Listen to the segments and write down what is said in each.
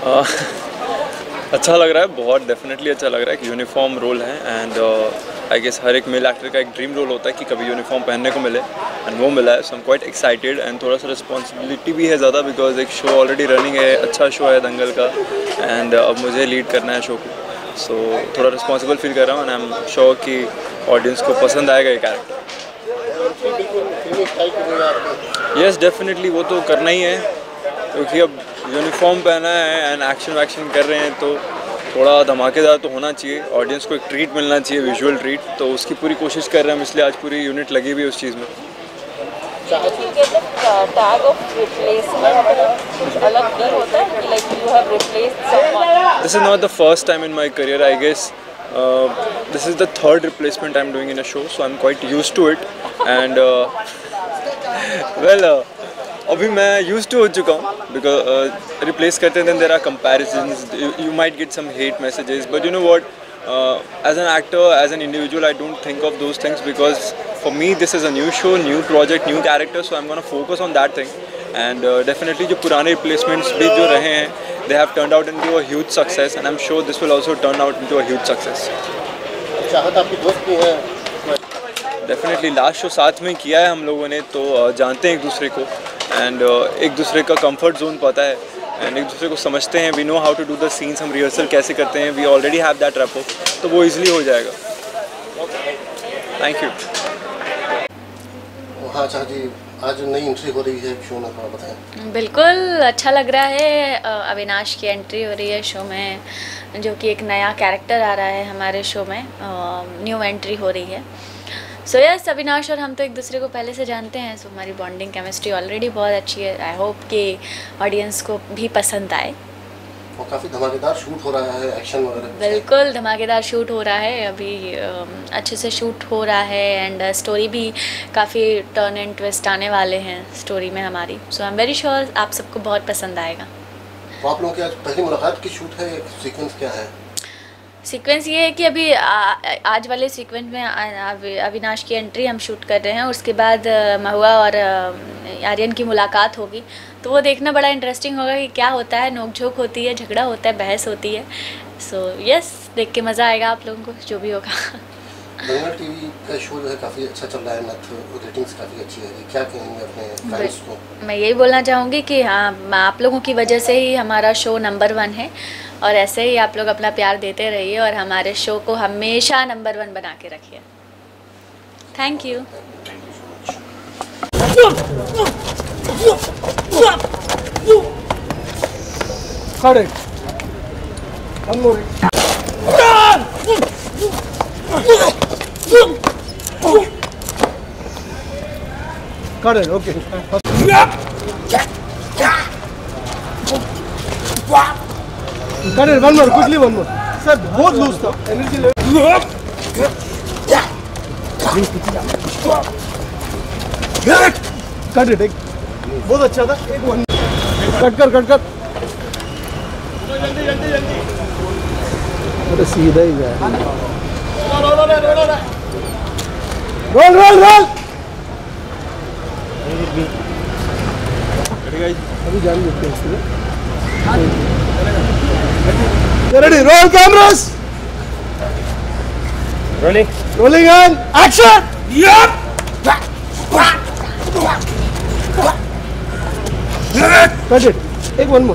अच्छा लग रहा है, बहुत डेफिनेटली अच्छा लग रहा है कि यूनिफॉर्म रोल है एंड आई गेस हर एक मेल एक्टर का एक ड्रीम रोल होता है कि कभी यूनिफॉर्म पहनने को मिले एंड वो मिला है। So I am quite excited and थोड़ा सा रिस्पॉन्सिबिलिटी भी है ज़्यादा बिकॉज एक शो ऑलरेडी रनिंग है, अच्छा शो है दंगल का एंड अब मुझे लीड करना है शो को। सो थोड़ा रिस्पॉन्सिबल फील कर रहा हूँ एंड आई एम श्योर कि ऑडियंस को पसंद आएगा ये कैरेक्टर। यस डेफिनेटली वो तो करना ही है क्योंकि अब यूनिफॉर्म पहना है एंड एक्शन वैक्शन कर रहे हैं तो थोड़ा धमाकेदार तो होना चाहिए, ऑडियंस को एक ट्रीट मिलना चाहिए, विजुअल ट्रीट, तो उसकी पूरी कोशिश कर रहे हैं हम, इसलिए आज पूरी यूनिट लगी हुई है उस चीज़ में। This is not the first time in my career, I guess. This is the third replacement I'm doing in a show, so I'm quite used to it. And अभी मैं used to हो चुका हूँ because replace करते हैं then there are comparisons. You might get some hate messages, but you know what? As an actor, as an individual, I don't think of those things because for me this is a new show, new project, new character, so I'm gonna focus on that thing. And definitely जो पुराने replacements भी जो रहे हैं, they have turned out into a huge success, and I'm sure this will also turn out into a huge success. चाहत आपकी दोस्त भी है? डेफिनेटली लास्ट शो साथ में किया है हम लोगों ने, तो जानते हैं एक दूसरे को एंड एक दूसरे का कंफर्ट जोन पता है एंड एक दूसरे को समझते हैं। We know how to do the scenes, हम रिहर्सल कैसे करते हैं, we already have that rapport, तो वो इजीली हो जाएगा। Thank you. हाँ चाचा जी, आज नई एंट्री हो रही है शो में, थोड़ा बताएं। बिल्कुल अच्छा लग रहा है, अविनाश की एंट्री हो रही है शो में, जो कि एक नया कैरेक्टर आ रहा है हमारे शो में, न्यू एंट्री हो रही है। सो यस, अविनाश और हम तो एक दूसरे को पहले से जानते हैं, सो हमारी बॉन्डिंग केमिस्ट्री ऑलरेडी बहुत अच्छी है। आई होप कि ऑडियंस को भी पसंद आए। और काफ़ी धमाकेदार शूट हो रहा है, एक्शन वगैरह। बिल्कुल धमाकेदार शूट हो रहा है, अभी अच्छे से शूट हो रहा है एंड स्टोरी भी काफ़ी टर्न एंड ट्विस्ट आने वाले हैं स्टोरी में हमारी। So I am very sure आप सबको बहुत पसंद आएगा। तो आप लोगों की आज पहली मुलाकात की शूट है, सीक्वेंस क्या है? सीक्वेंस ये है कि अभी आज वाले सीक्वेंस में अविनाश की एंट्री हम शूट कर रहे हैं, उसके बाद महुआ और आर्यन की मुलाकात होगी, तो वो देखना बड़ा इंटरेस्टिंग होगा कि क्या होता है, नोक-झोंक होती है, झगड़ा होता है, बहस होती है। सो यस, देख के मज़ा आएगा आप लोगों को, जो भी होगा। दंगल टीवी का शो जो है काफ़ी अच्छा चल रहा है, रेटिंग्स काफ़ी अच्छी है, क्या कहेंगे अपने फैंस को? मैं यही बोलना चाहूँगी कि हाँ, आप लोगों की वजह से ही हमारा शो नंबर 1 है और ऐसे ही आप लोग अपना प्यार देते रहिए और हमारे शो को हमेशा नंबर 1 बना के रखिए। Thank you. Got it, okay. Got it, one more, quickly one more. Sir, बहुत loose था, energy level. Cut it, एक बहुत अच्छा था, एक one. Cut कर. अरे सीधा ही जाए. Roll. अभी जान देते हैं इसलिए। Ready, roll cameras. Rolling on, action. Yep. Cut it. Take one more.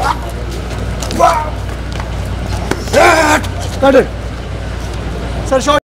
Cut it. Sir, short.